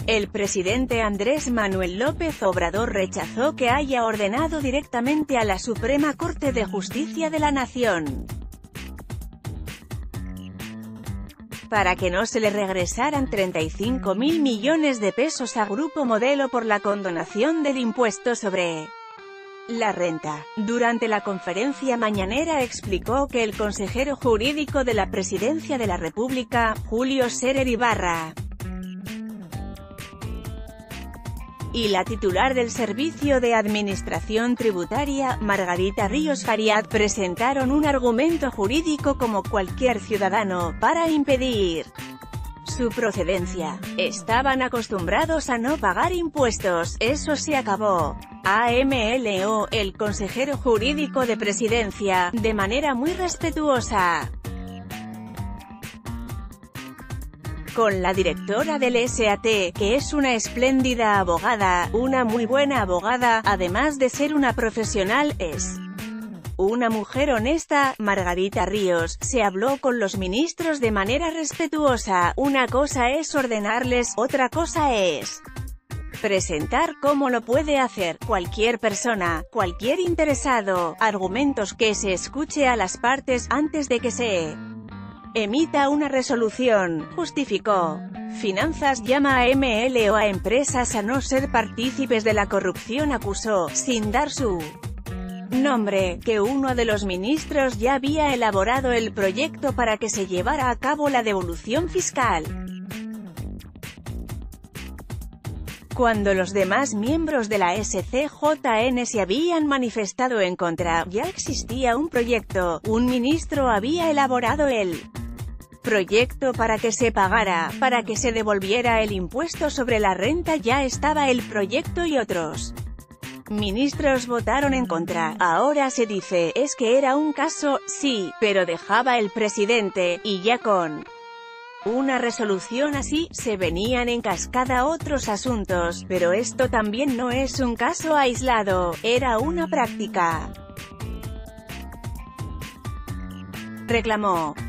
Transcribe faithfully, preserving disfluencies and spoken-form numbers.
El presidente Andrés Manuel López Obrador rechazó que haya ordenado directamente a la Suprema Corte de Justicia de la Nación para que no se le regresaran treinta y cinco mil millones de pesos a Grupo Modelo por la condonación del impuesto sobre la renta. Durante la conferencia mañanera explicó que el consejero jurídico de la Presidencia de la República, Julio Scherer Ibarra, y la titular del Servicio de Administración Tributaria, Margarita Ríos Fariad, presentaron un argumento jurídico como cualquier ciudadano, para impedir su procedencia. Estaban acostumbrados a no pagar impuestos, eso se acabó. AMLO, el consejero jurídico de Presidencia, de manera muy respetuosa con la directora del S A T, que es una espléndida abogada, una muy buena abogada, además de ser una profesional, es una mujer honesta. Margarita Ríos, se habló con los ministros de manera respetuosa. Una cosa es ordenarles, otra cosa es presentar cómo lo puede hacer cualquier persona, cualquier interesado, argumentos que se escuche a las partes, antes de que se emita una resolución, justificó. Finanzas llama a M L O a empresas a no ser partícipes de la corrupción. Acusó, sin dar su nombre, que uno de los ministros ya había elaborado el proyecto para que se llevara a cabo la devolución fiscal, cuando los demás miembros de la S C J N se habían manifestado en contra. Ya existía un proyecto, un ministro había elaborado el proyecto para que se pagara, para que se devolviera el impuesto sobre la renta. Ya estaba el proyecto y otros ministros votaron en contra. Ahora se dice, es que era un caso, sí, pero dejaba el presidente, y ya con una resolución así, se venían en cascada otros asuntos, pero esto también no es un caso aislado, era una práctica, reclamó.